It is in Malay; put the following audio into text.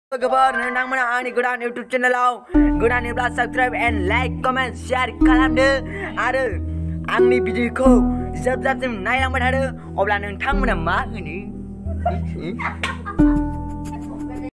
Kabar nang mana ani godan YouTube channel godan ni belas subscribe and like comment share खालामदो आरो आंनि भिडिअखौ जोबजासिम नायलांबाय थादो अब्ला नोंथांमोना मा होनो